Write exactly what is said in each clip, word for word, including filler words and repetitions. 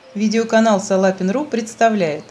Видеоканал Салапин.ру представляет.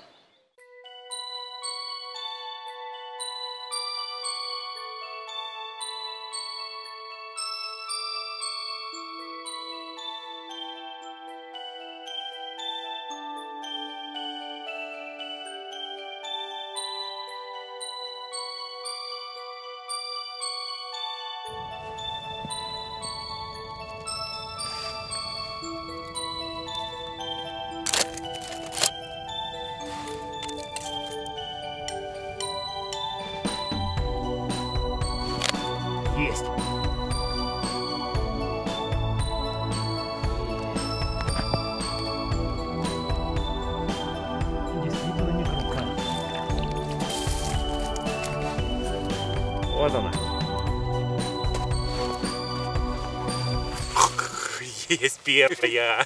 Есть. Действительно микротка. Вот она. Есть первая.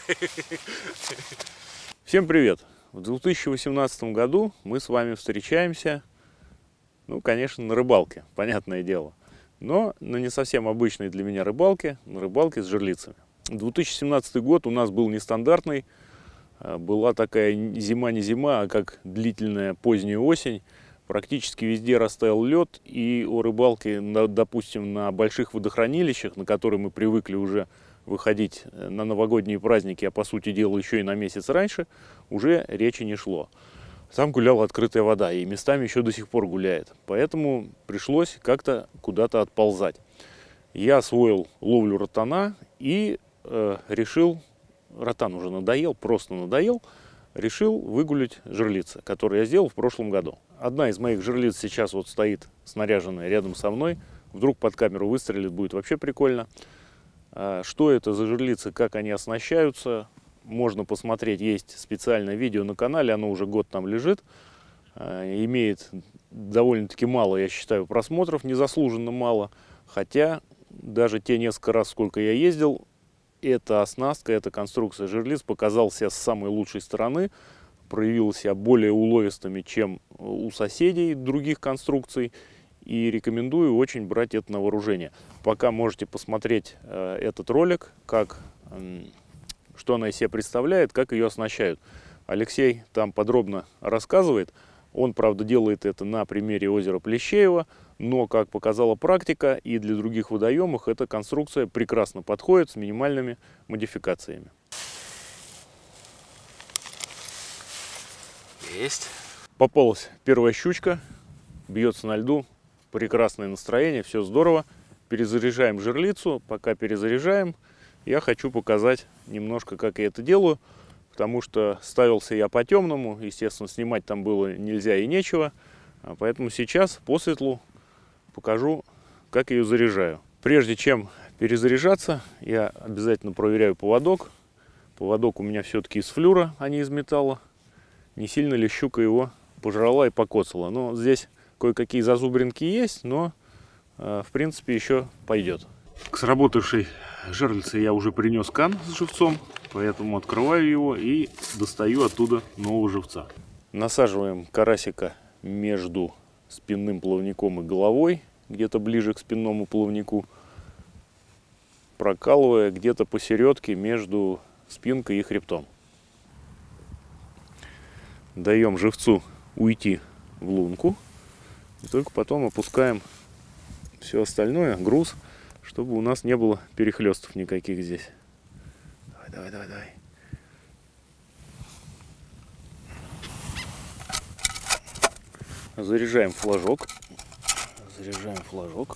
Всем привет! В две тысячи восемнадцатом году мы с вами встречаемся, ну, конечно, на рыбалке, понятное дело. Но на не совсем обычной для меня рыбалке, на рыбалке с жерлицами. две тысячи семнадцатый год у нас был нестандартный. Была такая зима не зима, а как длительная поздняя осень. Практически везде растаял лед. И о рыбалке, допустим, на больших водохранилищах, на которые мы привыкли уже выходить на новогодние праздники, а по сути дела еще и на месяц раньше, уже речи не шло. Там гуляла открытая вода, и местами еще до сих пор гуляет. Поэтому пришлось как-то куда-то отползать. Я освоил ловлю ротана и э, решил, ротан уже надоел, просто надоел, решил выгулять жерлицы, которые я сделал в прошлом году. Одна из моих жерлиц сейчас вот стоит снаряженная рядом со мной. Вдруг под камеру выстрелит, будет вообще прикольно. А что это за жерлицы, как они оснащаются, можно посмотреть, есть специальное видео на канале, оно уже год там лежит, имеет довольно-таки мало, я считаю, просмотров, незаслуженно мало, хотя даже те несколько раз, сколько я ездил, эта оснастка, эта конструкция жерлиц показала себя с самой лучшей стороны, проявила себя более уловистыми, чем у соседей других конструкций, и рекомендую очень брать это на вооружение. Пока можете посмотреть э, этот ролик, как... Э, что она из себя представляет, как ее оснащают. Алексей там подробно рассказывает. Он, правда, делает это на примере озера Плещеева, но, как показала практика, и для других водоемов эта конструкция прекрасно подходит с минимальными модификациями. Есть. Попалась первая щучка, бьется на льду, прекрасное настроение, все здорово. Перезаряжаем жерлицу, пока перезаряжаем. Я хочу показать немножко, как я это делаю, потому что ставился я по-темному, естественно, снимать там было нельзя и нечего, поэтому сейчас по светлу покажу, как я ее заряжаю. Прежде чем перезаряжаться, я обязательно проверяю поводок. Поводок у меня все-таки из флюра, а не из металла. Не сильно ли щука его пожрала и покоцала. Но здесь кое-какие зазубринки есть, но в принципе еще пойдет. К сработавшей жерлице я уже принес кан с живцом, поэтому открываю его и достаю оттуда нового живца. Насаживаем карасика между спинным плавником и головой, где-то ближе к спинному плавнику, прокалывая где-то посередке между спинкой и хребтом. Даем живцу уйти в лунку и только потом опускаем все остальное, груз, чтобы у нас не было перехлестов никаких здесь. Давай, давай, давай, давай. Заряжаем флажок. Заряжаем флажок.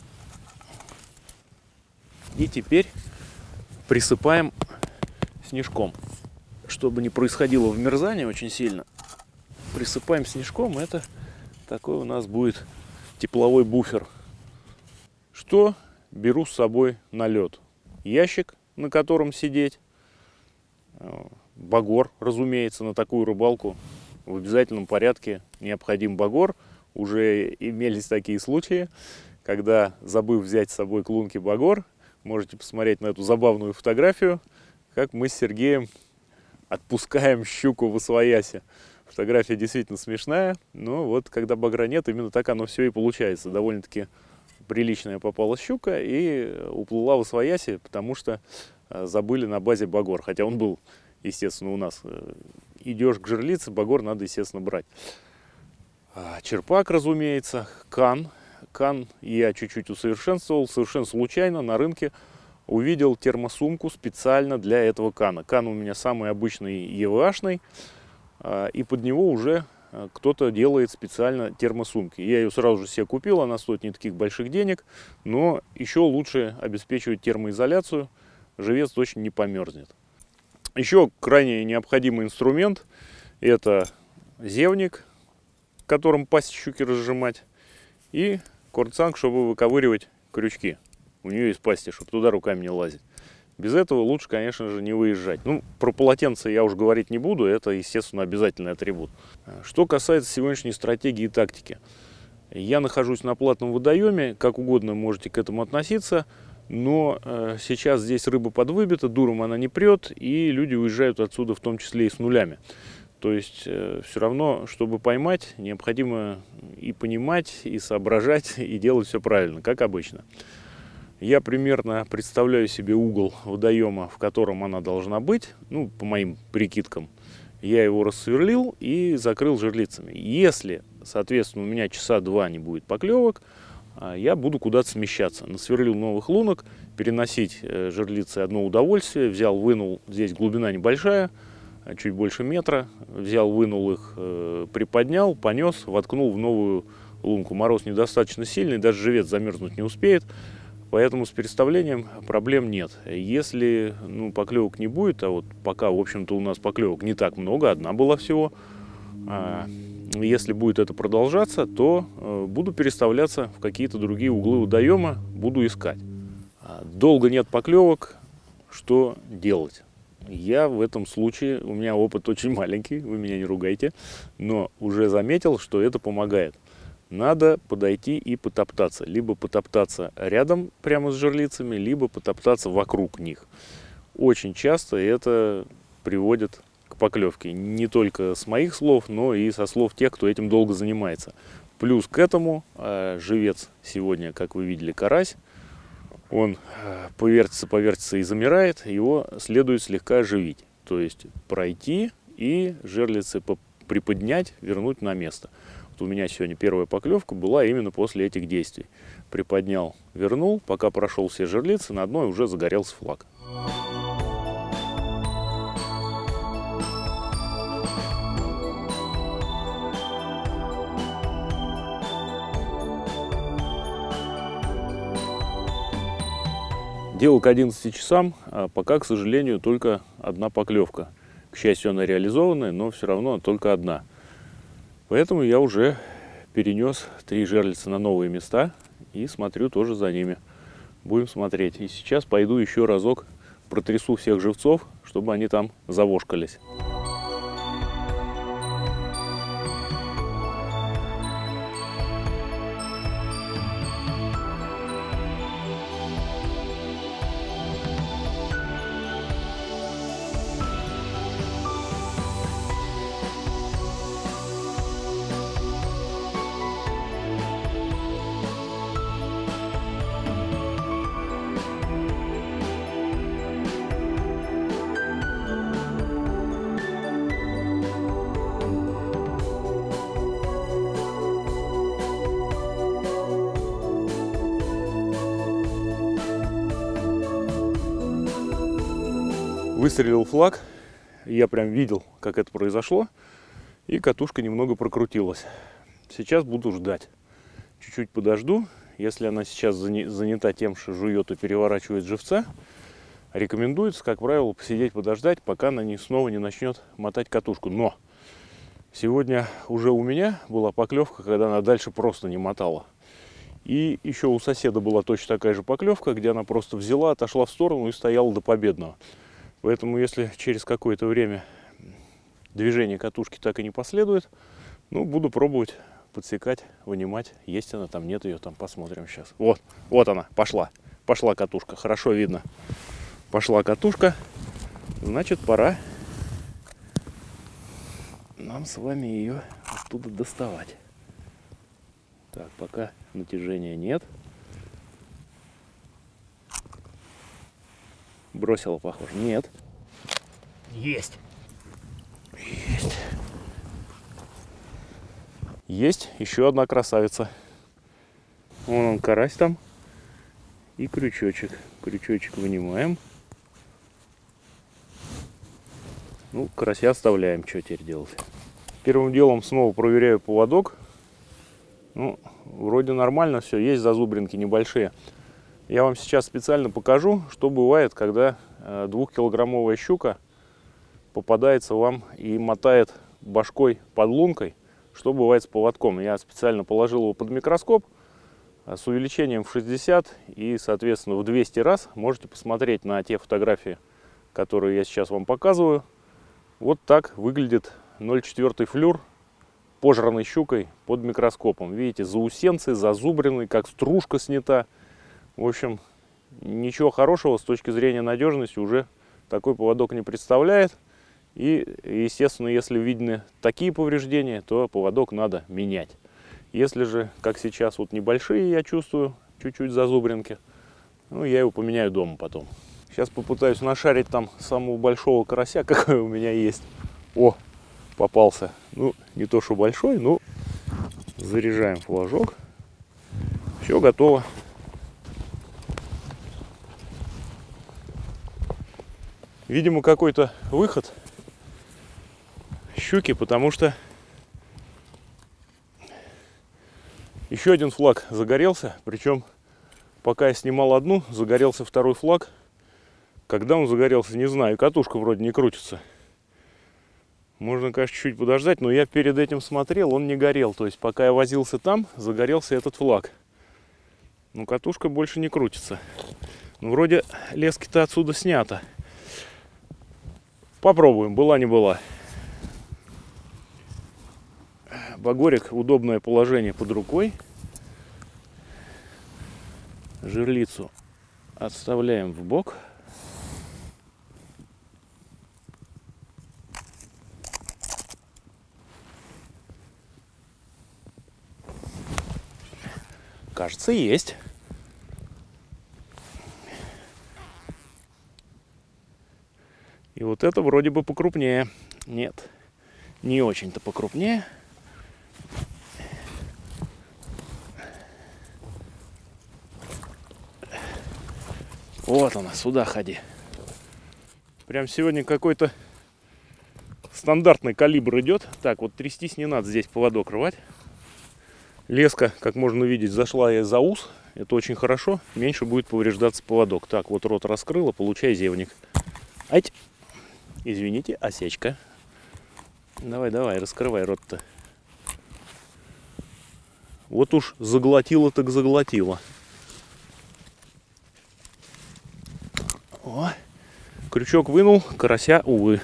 И теперь присыпаем снежком. Чтобы не происходило вмерзание очень сильно, присыпаем снежком. Это такой у нас будет тепловой буфер. Что беру с собой на лед? Ящик, на котором сидеть. Багор, разумеется, на такую рыбалку в обязательном порядке необходим багор. Уже имелись такие случаи, когда, забыв взять с собой к лунке багор, можете посмотреть на эту забавную фотографию, как мы с Сергеем отпускаем щуку восвояси. Фотография действительно смешная, но вот когда багра нет, именно так оно все и получается. Довольно-таки приличная попалась щука и уплыла восвояси, потому что забыли на базе багор. Хотя он был естественно, у нас. Идешь к жерлице, багор надо, естественно, брать. Черпак, разумеется, кан. Кан я чуть-чуть усовершенствовал, совершенно случайно на рынке увидел термосумку специально для этого кана. Кан у меня самый обычный е вэ аш-ный, и под него уже кто-то делает специально термосумки. Я ее сразу же себе купил, она стоит не таких больших денег, но еще лучше обеспечивает термоизоляцию, живец точно не померзнет. Еще крайне необходимый инструмент — это зевник, которым пасть щуки разжимать, и кордсанг, чтобы выковыривать крючки. У нее есть пасти, чтобы туда руками не лазить. Без этого лучше, конечно же, не выезжать. Ну, про полотенце я уже говорить не буду, это, естественно, обязательный атрибут. Что касается сегодняшней стратегии и тактики. Я нахожусь на платном водоеме, как угодно можете к этому относиться, но э, сейчас здесь рыба подвыбита, дуром она не прет, и люди уезжают отсюда в том числе и с нулями. То есть э, все равно, чтобы поймать, необходимо и понимать, и соображать, и делать все правильно, как обычно. Я примерно представляю себе угол водоема, в котором она должна быть, ну, по моим прикидкам. Я его рассверлил и закрыл жерлицами. Если, соответственно, у меня часа два не будет поклевок, я буду куда-то смещаться. Насверлил новых лунок, переносить жерлицы одно удовольствие. Взял, вынул, здесь глубина небольшая, чуть больше метра. Взял, вынул их, приподнял, понес, воткнул в новую лунку. Мороз недостаточно сильный, даже живец замерзнуть не успеет. Поэтому с переставлением проблем нет. Если ну, поклевок не будет, а вот пока, в общем-то, у нас поклевок не так много, одна была всего, если будет это продолжаться, то буду переставляться в какие-то другие углы водоема, буду искать. Долго нет поклевок, что делать? Я в этом случае, у меня опыт очень маленький, вы меня не ругайте, но уже заметил, что это помогает. Надо подойти и потоптаться. Либо потоптаться рядом прямо с жерлицами, либо потоптаться вокруг них. Очень часто это приводит к поклевке. Не только с моих слов, но и со слов тех, кто этим долго занимается. Плюс к этому э, живец сегодня, как вы видели, карась. Он э, повертится, повертится и замирает. Его следует слегка оживить. То есть пройти и жерлицы приподнять, вернуть на место. У меня сегодня первая поклевка была именно после этих действий. Приподнял, вернул, пока прошел все жерлицы, на одной уже загорелся флаг. Дело к одиннадцати часам, а пока, к сожалению, только одна поклевка. К счастью, она реализованная, но все равно только одна. Поэтому я уже перенес три жерлица на новые места и смотрю тоже за ними. Будем смотреть. И сейчас пойду еще разок протрясу всех живцов, чтобы они там завошкались. Выстрелил флаг, я прям видел, как это произошло, и катушка немного прокрутилась. Сейчас буду ждать. Чуть-чуть подожду. Если она сейчас занята тем, что жует и переворачивает живца, рекомендуется, как правило, посидеть, подождать, пока она не, снова не начнет мотать катушку. Но сегодня уже у меня была поклевка, когда она дальше просто не мотала. И еще у соседа была точно такая же поклевка, где она просто взяла, отошла в сторону и стояла до победного. Поэтому, если через какое-то время движение катушки так и не последует, ну, буду пробовать подсекать, вынимать. Есть она там, нет ее там, посмотрим сейчас. Вот, вот она, пошла. Пошла катушка, хорошо видно. Пошла катушка, значит, пора нам с вами ее оттуда доставать. Так, пока натяжения нет. Бросила, похоже. Нет. Есть. Есть. Есть еще одна красавица. Вон он, карась там. И крючочек. Крючочек вынимаем. Ну, карася оставляем. Что теперь делать? Первым делом снова проверяю поводок. Ну, вроде нормально все. Есть зазубринки небольшие. Я вам сейчас специально покажу, что бывает, когда двухкилограммовая щука попадается вам и мотает башкой под лункой. Что бывает с поводком? Я специально положил его под микроскоп с увеличением в шестьдесят и, соответственно, в двести раз. Можете посмотреть на те фотографии, которые я сейчас вам показываю. Вот так выглядит ноль четыре флюр, пожранный щукой под микроскопом. Видите, заусенцы, зазубренный, как стружка снята. В общем, ничего хорошего с точки зрения надежности уже такой поводок не представляет. И, естественно, если видны такие повреждения, то поводок надо менять. Если же, как сейчас, вот небольшие, я чувствую, чуть-чуть зазубринки, ну, я его поменяю дома потом. Сейчас попытаюсь нашарить там самого большого карася, какой у меня есть. О, попался. Ну, не то, что большой, но заряжаем флажок. Все готово. Видимо, какой-то выход щуки, потому что еще один флаг загорелся. Причем, пока я снимал одну, загорелся второй флаг. Когда он загорелся, не знаю. Катушка вроде не крутится. Можно, конечно, чуть подождать, но я перед этим смотрел, он не горел. То есть, пока я возился там, загорелся этот флаг. Но катушка больше не крутится. Ну, вроде лески-то отсюда снято. Попробуем, была не была. Багорик, удобное положение под рукой. Жерлицу отставляем в бок. Кажется, есть. И вот это вроде бы покрупнее. Нет, не очень-то покрупнее. Вот она, сюда ходи. Прям сегодня какой-то стандартный калибр идет. Так, вот трястись не надо здесь поводок рвать. Леска, как можно видеть, зашла я за ус. Это очень хорошо. Меньше будет повреждаться поводок. Так, вот рот раскрыла, получай зевник. Ать! Извините, осечка. Давай, давай, раскрывай рот-то. Вот уж заглотила, так заглотила. О, крючок вынул, карася, увы.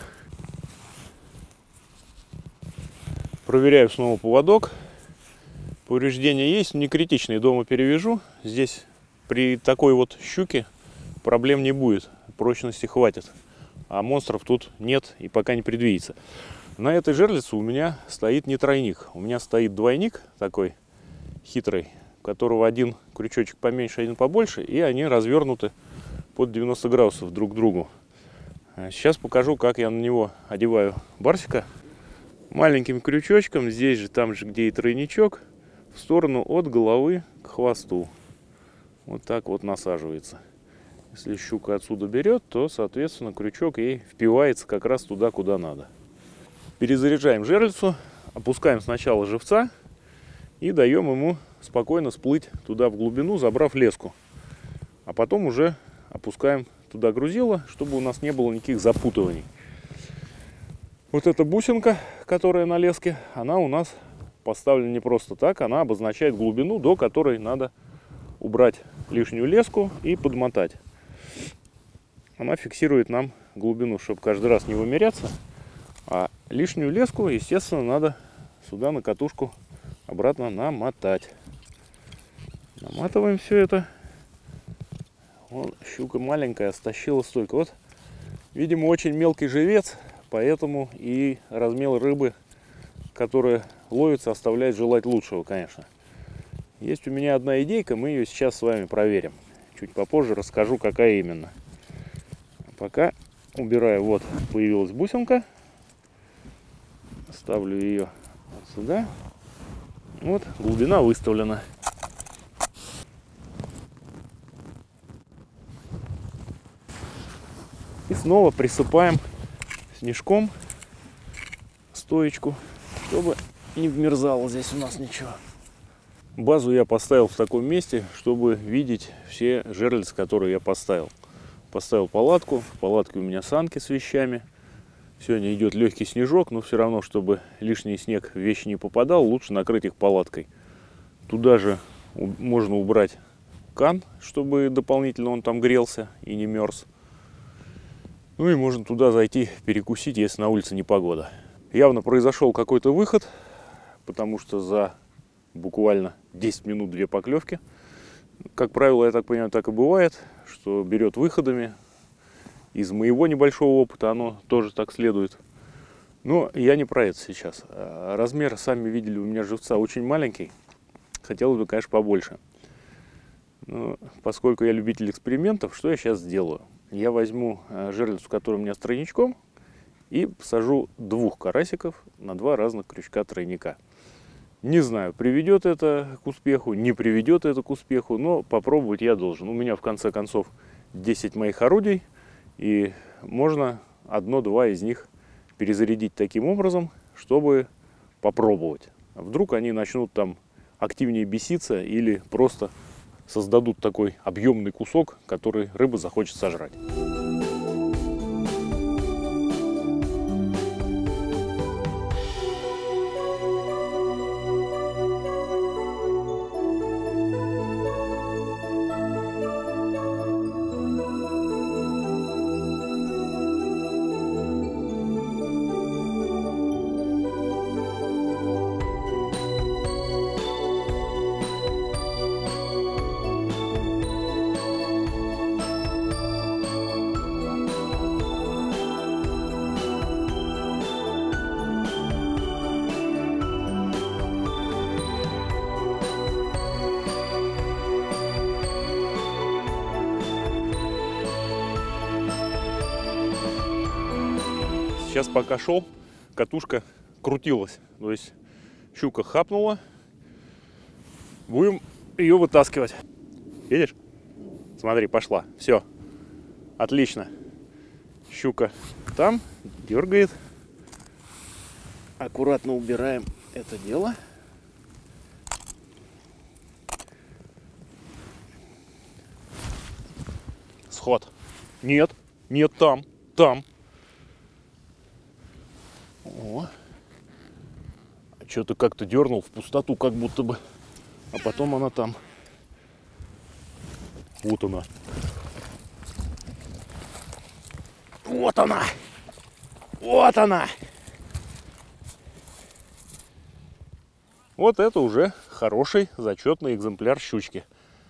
Проверяю снова поводок. Повреждения есть, не критичные, дома перевяжу. Здесь при такой вот щуке проблем не будет, прочности хватит. А монстров тут нет и пока не предвидится. На этой жерлице у меня стоит не тройник. У меня стоит двойник такой хитрый, у которого один крючочек поменьше, один побольше. И они развернуты под девяносто градусов друг к другу. Сейчас покажу, как я на него одеваю барсика. Маленьким крючочком, здесь же, там же, где и тройничок, в сторону от головы к хвосту. Вот так вот насаживается. Если щука отсюда берет, то, соответственно, крючок ей впивается как раз туда, куда надо. Перезаряжаем жерлицу, опускаем сначала живца и даем ему спокойно всплыть туда в глубину, забрав леску. А потом уже опускаем туда грузило, чтобы у нас не было никаких запутываний. Вот эта бусинка, которая на леске, она у нас поставлена не просто так, она обозначает глубину, до которой надо убрать лишнюю леску и подмотать. Она фиксирует нам глубину, чтобы каждый раз не вымеряться. А лишнюю леску, естественно, надо сюда на катушку обратно намотать. Наматываем все это. Вон, щука маленькая, стащила столько. Вот, видимо, очень мелкий живец, поэтому и размер рыбы, которая ловится, оставляет желать лучшего, конечно. Есть у меня одна идейка, мы ее сейчас с вами проверим. Чуть попозже расскажу, какая именно. Пока убираю, вот появилась бусинка. Ставлю ее вот сюда. Вот, глубина выставлена. И снова присыпаем снежком стоечку, чтобы не вмерзало здесь у нас ничего. Базу я поставил в таком месте, чтобы видеть все жерлицы, которые я поставил. Поставил палатку. В палатке у меня санки с вещами. Сегодня идет легкий снежок, но все равно, чтобы лишний снег в вещи не попадал, лучше накрыть их палаткой. Туда же можно убрать кан, чтобы дополнительно он там грелся и не мерз. Ну и можно туда зайти перекусить, если на улице непогода. Явно произошел какой-то выход, потому что за буквально десять минут две поклевки. Как правило, я так понимаю, так и бывает, что берет выходами. Из моего небольшого опыта оно тоже так следует. Но я не про это сейчас. Размер, сами видели, у меня живца очень маленький. Хотелось бы, конечно, побольше. Но поскольку я любитель экспериментов, что я сейчас сделаю? Я возьму жерлицу, которая у меня с тройничком, и посажу двух карасиков на два разных крючка тройника. Не знаю, приведет это к успеху, не приведет это к успеху, но попробовать я должен. У меня в конце концов десять моих орудий, и можно одно-два из них перезарядить таким образом, чтобы попробовать. Вдруг они начнут там активнее беситься или просто создадут такой объемный кусок, который рыба захочет сожрать. Сейчас пока шел, катушка крутилась, то есть щука хапнула, будем ее вытаскивать. Видишь? Смотри, пошла, все, отлично. Щука там дергает, аккуратно убираем это дело. Сход. Нет, нет, там, там. О, а что-то как-то дернул в пустоту, как будто бы, а потом она там. Вот она. Вот она. Вот она. Вот это уже хороший зачетный экземпляр щучки.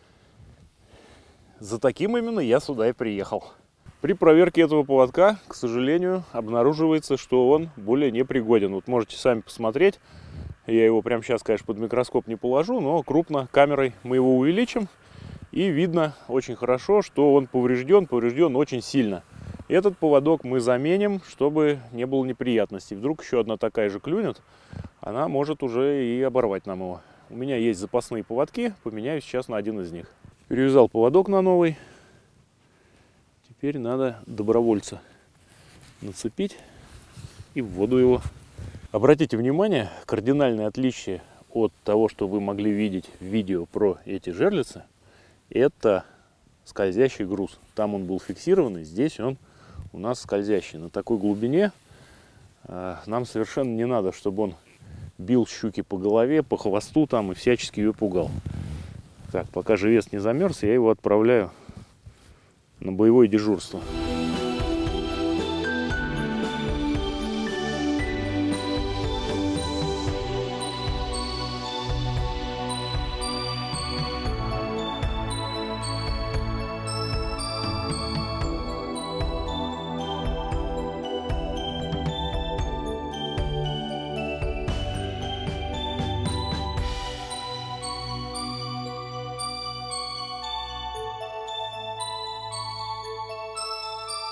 За таким именно я сюда и приехал. При проверке этого поводка, к сожалению, обнаруживается, что он более непригоден. Вот можете сами посмотреть. Я его прямо сейчас, конечно, под микроскоп не положу, но крупно камерой мы его увеличим. И видно очень хорошо, что он поврежден, поврежден очень сильно. Этот поводок мы заменим, чтобы не было неприятностей. Вдруг еще одна такая же клюнет, она может уже и оборвать нам его. У меня есть запасные поводки, поменяю сейчас на один из них. Перевязал поводок на новый. Теперь надо добровольца нацепить и в воду его. Обратите внимание, кардинальное отличие от того, что вы могли видеть в видео про эти жерлицы, это скользящий груз. Там он был фиксированный, здесь он у нас скользящий. На такой глубине э, нам совершенно не надо, чтобы он бил щуки по голове, по хвосту там и всячески ее пугал. Так, пока живец не замерз, я его отправляю на боевое дежурство.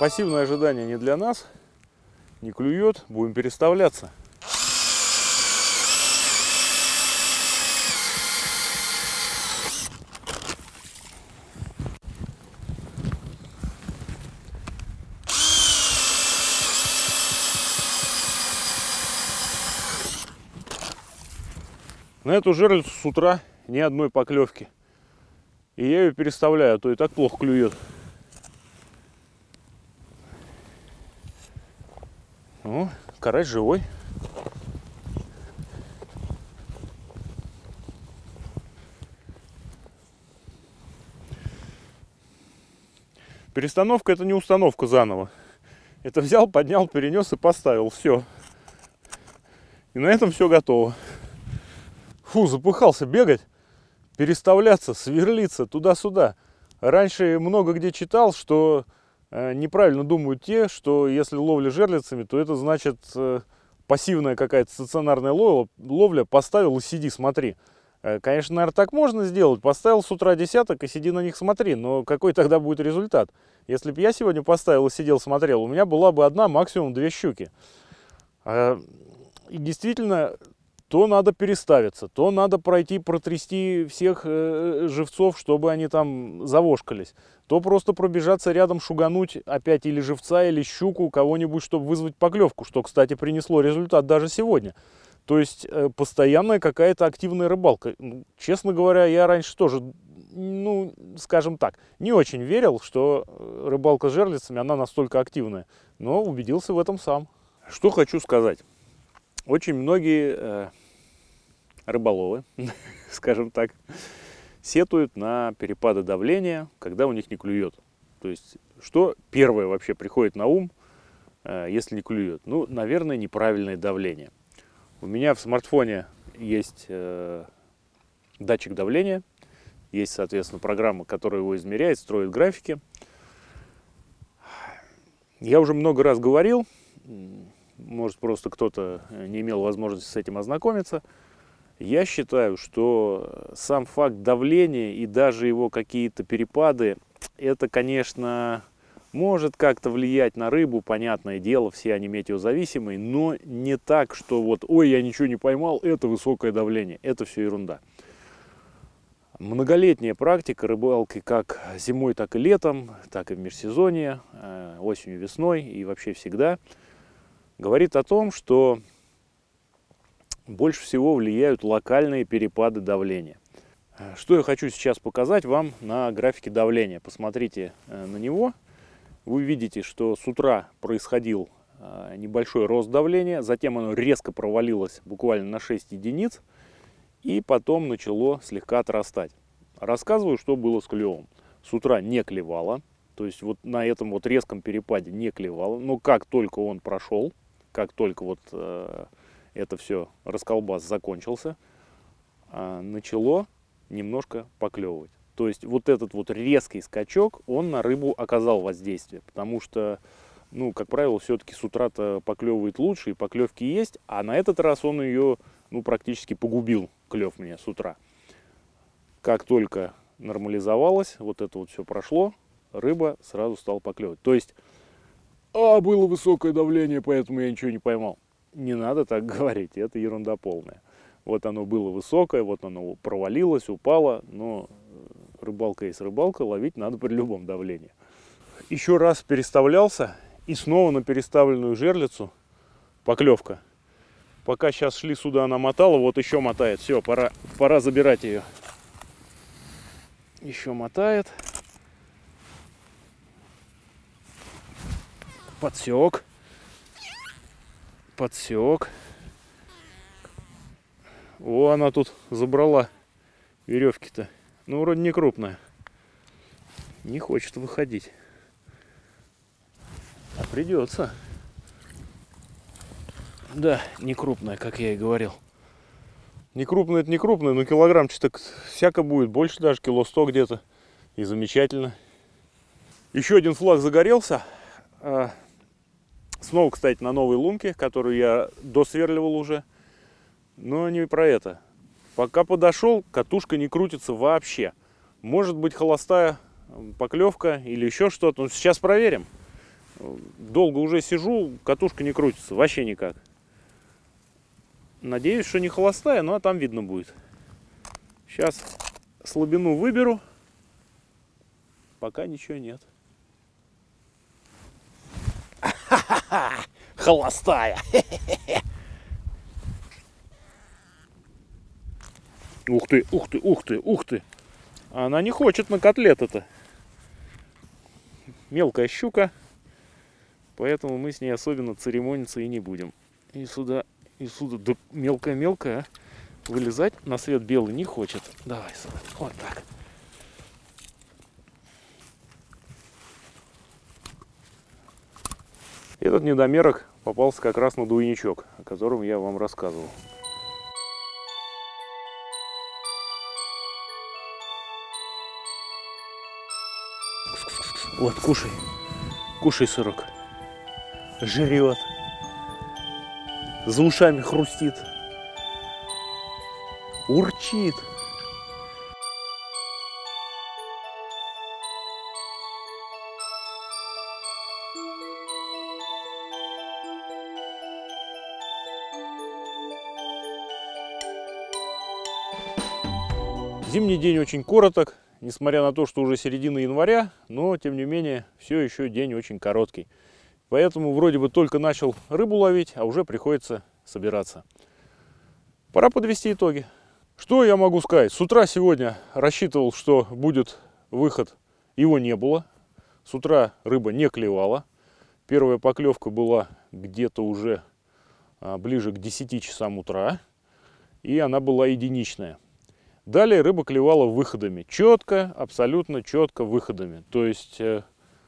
Пассивное ожидание не для нас. Не клюет, будем переставляться. На эту жерлицу с утра ни одной поклевки. И я ее переставляю, а то и так плохо клюет. О, карась живой. Перестановка — это не установка заново. Это взял, поднял, перенес и поставил. Все. И на этом все готово. Фу, запыхался бегать, переставляться, сверлиться туда-сюда. Раньше много где читал, что э, неправильно думают те, что если ловля жерлицами, то это значит э, пассивная какая-то стационарная ловля, ловля, поставил и сиди, смотри. Э, конечно, наверное, так можно сделать. Поставил с утра десяток и сиди на них смотри. Но какой тогда будет результат? Если бы я сегодня поставил и сидел, смотрел, у меня была бы одна, максимум две щуки. Э, и действительно... То надо переставиться, то надо пройти, протрясти всех э, живцов, чтобы они там завошкались. То просто пробежаться рядом, шугануть опять или живца, или щуку, кого-нибудь, чтобы вызвать поклевку, что, кстати, принесло результат даже сегодня. То есть э, постоянная какая-то активная рыбалка. Честно говоря, я раньше тоже, ну, скажем так, не очень верил, что рыбалка с жерлицами, она настолько активная. Но убедился в этом сам. Что хочу сказать. Очень многие э, рыболовы, скажем так, сетуют на перепады давления, когда у них не клюет. То есть, что первое вообще приходит на ум, э, если не клюет? Ну, наверное, неправильное давление. У меня в смартфоне есть э, датчик давления, есть, соответственно, программа, которая его измеряет, строит графики. Я уже много раз говорил, может, просто кто-то не имел возможности с этим ознакомиться. Я считаю, что сам факт давления и даже его какие-то перепады, это, конечно, может как-то влиять на рыбу, понятное дело, все они метеозависимые, но не так, что вот, ой, я ничего не поймал, это высокое давление. Это все ерунда. Многолетняя практика рыбалки как зимой, так и летом, так и в межсезонье, осенью, весной и вообще всегда говорит о том, что больше всего влияют локальные перепады давления. Что я хочу сейчас показать вам на графике давления. Посмотрите на него. Вы видите, что с утра происходил небольшой рост давления, затем оно резко провалилось буквально на шесть единиц, и потом начало слегка отрастать. Рассказываю, что было с клевом. С утра не клевало, то есть вот на этом вот резком перепаде не клевало, но как только он прошел, как только вот э, это все расколбас закончился, э, начало немножко поклевывать. То есть вот этот вот резкий скачок, он на рыбу оказал воздействие, потому что, ну, как правило, все-таки с утра-то поклевывает лучше, и поклевки есть, а на этот раз он ее, ну, практически погубил, клев мне с утра. Как только нормализовалось, вот это вот все прошло, рыба сразу стала поклевывать. То есть, а, было высокое давление, поэтому я ничего не поймал. Не надо так говорить, это ерунда полная. Вот оно было высокое, вот оно провалилось, упало, но рыбалка есть рыбалка, ловить надо при любом давлении. Еще раз переставлялся, и снова на переставленную жерлицу поклевка. Пока сейчас шли сюда, она мотала, вот еще мотает. Все, пора, пора забирать ее. Еще мотает. Подсек. Подсек. О, она тут забрала веревки-то. Ну, вроде не крупная. Не хочет выходить. А придется. Да, не крупная, как я и говорил. Не крупная, это не крупная, но килограммчик всяко будет. Больше даже, кило сто где-то. И замечательно. Еще один флаг загорелся. Снова, кстати, на новой лунке, которую я досверливал уже. Но не про это. Пока подошел, катушка не крутится вообще. Может быть холостая поклевка или еще что-то. Сейчас проверим. Долго уже сижу, катушка не крутится, вообще никак. Надеюсь, что не холостая, но там видно будет. Сейчас слабину выберу. Пока ничего нет. Холостая! Ух ты, ух ты, ух ты, ух ты! Она не хочет на котлеты-то. Мелкая щука, поэтому мы с ней особенно церемониться и не будем. И сюда, и сюда, да мелкая-мелкая, вылезать на свет белый не хочет. Давай сюда, вот так. Этот недомерок попался как раз на двойничок, о котором я вам рассказывал. Вот, кушай. Кушай, сырок. Жрет. За ушами хрустит. Урчит. Зимний день очень короток. Несмотря на то, что уже середина января, но, тем не менее, все еще день очень короткий. Поэтому вроде бы только начал рыбу ловить, а уже приходится собираться. Пора подвести итоги. Что я могу сказать? С утра сегодня рассчитывал, что будет выход. Его не было. С утра рыба не клевала. Первая поклевка была где-то уже ближе к десяти часам утра. И она была единичная. Далее рыба клевала выходами. Четко, абсолютно четко выходами. То есть э,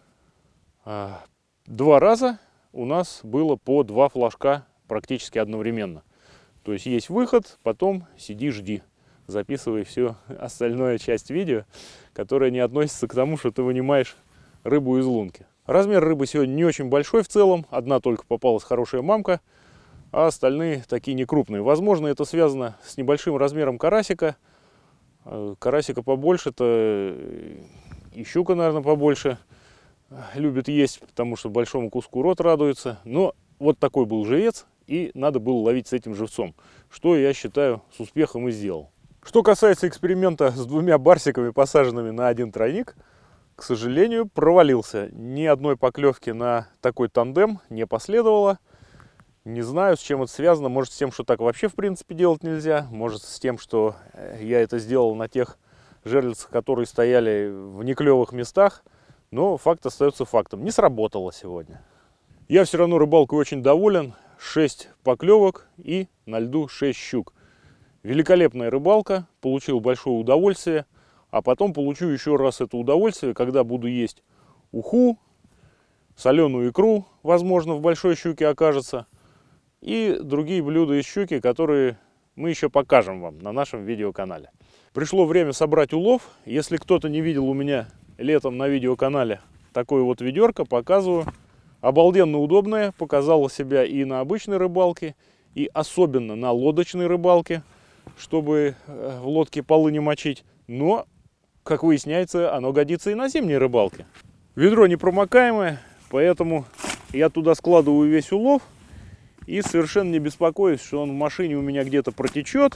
э, два раза у нас было по два флажка практически одновременно. То есть есть выход, потом сиди, жди. Записывай все остальное часть видео, которая не относится к тому, что ты вынимаешь рыбу из лунки. Размер рыбы сегодня не очень большой в целом. Одна только попалась хорошая мамка, а остальные такие некрупные. Возможно, это связано с небольшим размером карасика. Карасика побольше-то и щука, наверное, побольше любит есть, потому что большому куску рот радуется. Но вот такой был живец, и надо было ловить с этим живцом, что я считаю с успехом и сделал. Что касается эксперимента с двумя барсиками, посаженными на один тройник, к сожалению, провалился. Ни одной поклевки на такой тандем не последовало. Не знаю, с чем это связано. Может, с тем, что так вообще в принципе делать нельзя. Может, с тем, что я это сделал на тех жерлицах, которые стояли в неклевых местах. Но факт остается фактом. Не сработало сегодня. Я все равно рыбалкой очень доволен. шесть поклевок и на льду шесть щук. Великолепная рыбалка. Получил большое удовольствие. А потом получу еще раз это удовольствие, когда буду есть уху, соленую икру, возможно, в большой щуке окажется. И другие блюда из щуки, которые мы еще покажем вам на нашем видеоканале. Пришло время собрать улов. Если кто-то не видел у меня летом на видеоканале такое вот ведерко, показываю. Обалденно удобное, показало себя и на обычной рыбалке, и особенно на лодочной рыбалке, чтобы в лодке полы не мочить. Но, как выясняется, оно годится и на зимней рыбалке. Ведро непромокаемое, поэтому я туда складываю весь улов. И совершенно не беспокоюсь, что он в машине у меня где-то протечет,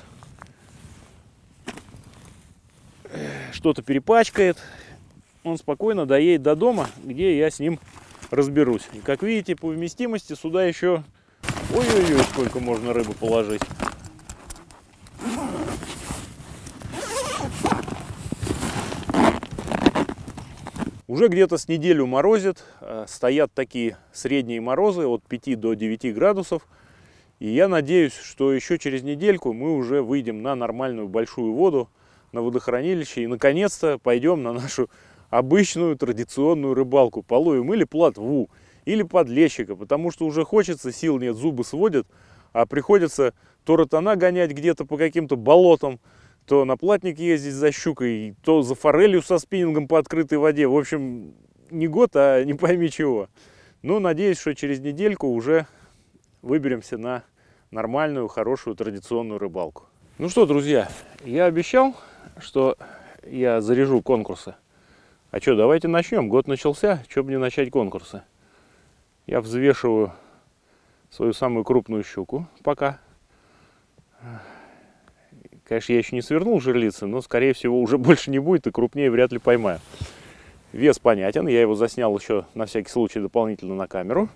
что-то перепачкает. Он спокойно доедет до дома, где я с ним разберусь. И как видите, по вместимости сюда еще ой-ой-ой, сколько можно рыбы положить. Уже где-то с неделю морозит, стоят такие средние морозы от пяти до девяти градусов. И я надеюсь, что еще через недельку мы уже выйдем на нормальную большую воду, на водохранилище. И наконец-то пойдем на нашу обычную традиционную рыбалку. Половим или плотву, или подлещика, потому что уже хочется, сил нет, зубы сводят. А приходится то ротана гонять где-то по каким-то болотам, то на платник ездить за щукой, то за форелью со спиннингом по открытой воде. В общем, не год, а не пойми чего. Но надеюсь, что через недельку уже выберемся на нормальную, хорошую, традиционную рыбалку. Ну что, друзья, я обещал, что я заряжу конкурсы. А что, давайте начнем. Год начался, что бы не начать конкурсы. Я взвешиваю свою самую крупную щуку пока. Конечно, я еще не свернул жерлицы, но, скорее всего, уже больше не будет и крупнее вряд ли поймаю. Вес понятен, я его заснял еще на всякий случай дополнительно на камеру.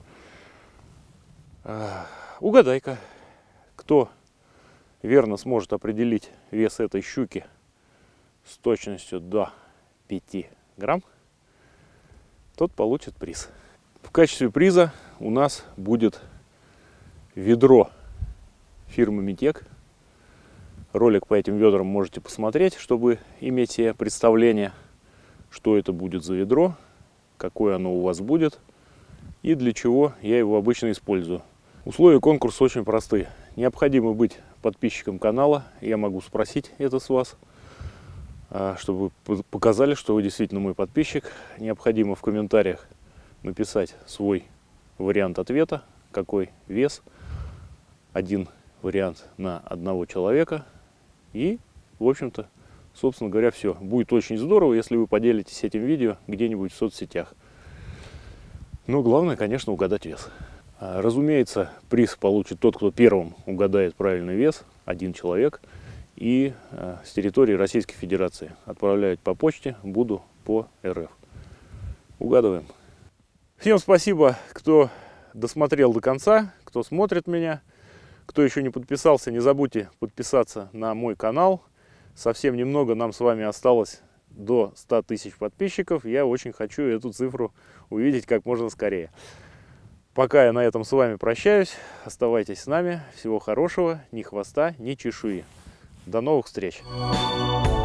Угадай-ка, кто верно сможет определить вес этой щуки с точностью до пяти грамм, тот получит приз. В качестве приза у нас будет ведро фирмы Митек. Ролик по этим ведрам можете посмотреть, чтобы иметь себе представление, что это будет за ведро, какое оно у вас будет и для чего я его обычно использую. Условия конкурса очень простые. Необходимо быть подписчиком канала. Я могу спросить это с вас, чтобы вы показали, что вы действительно мой подписчик. Необходимо в комментариях написать свой вариант ответа, какой вес, один вариант на одного человека. И, в общем-то, собственно говоря, все. Будет очень здорово, если вы поделитесь этим видео где-нибудь в соцсетях. Но главное, конечно, угадать вес. Разумеется, приз получит тот, кто первым угадает правильный вес, один человек. И э, с территории Российской Федерации отправляют по почте, буду по эр эф. Угадываем. Всем спасибо, кто досмотрел до конца, кто смотрит меня. Кто еще не подписался, не забудьте подписаться на мой канал. Совсем немного нам с вами осталось до ста тысяч подписчиков. Я очень хочу эту цифру увидеть как можно скорее. Пока я на этом с вами прощаюсь. Оставайтесь с нами. Всего хорошего. Ни хвоста, ни чешуи. До новых встреч!